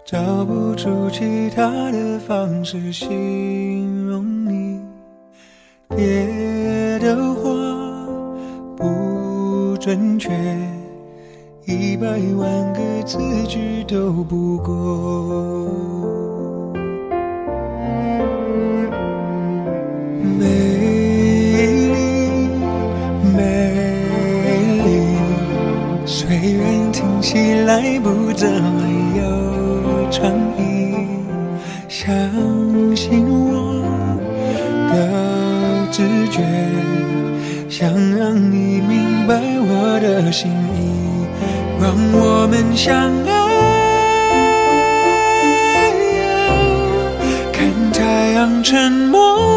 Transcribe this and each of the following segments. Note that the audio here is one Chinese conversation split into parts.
找不出其他的方式形容你，别的话不准确，100万个字句都不够。美丽，美丽，虽然听起来不怎么有创意，相信我的直觉，想让你明白我的心意，让我们相爱。看太阳沉没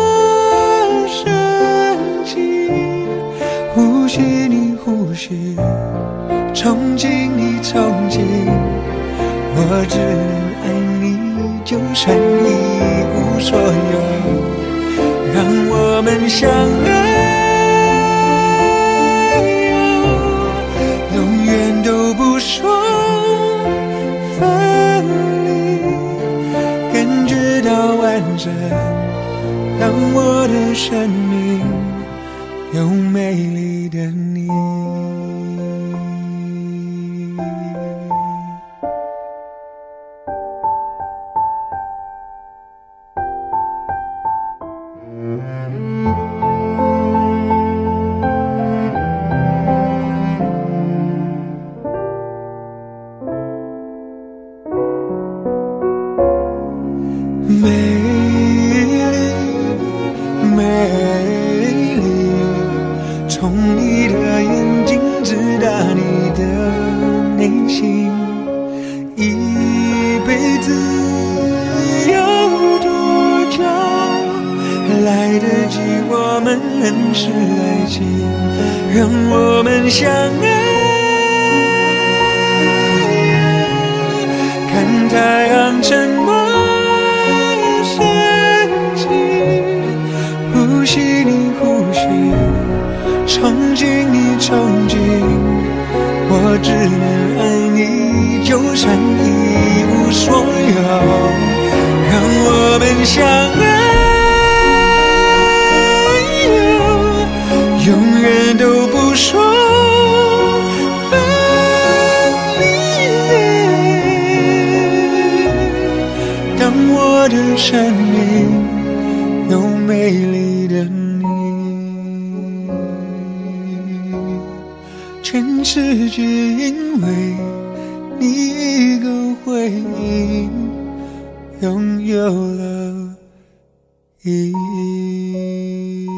升起，呼吸你呼吸，憧憬你憧憬，我只能爱你，就算一无所有，让我们相爱，永远都不说分离，感觉到完整，让我的生命有美丽的你。美丽，美丽，从你的眼睛直达你的内心，一辈子有多久来得及我们认识爱情，让我们相爱，看太阳沉没呼吸你呼吸，憧憬你憧憬，我只能爱你，就算一无所有，让我们相爱，永远都不说分离，当我的生命有美丽的你，全世界因为你一个回应拥有了意义。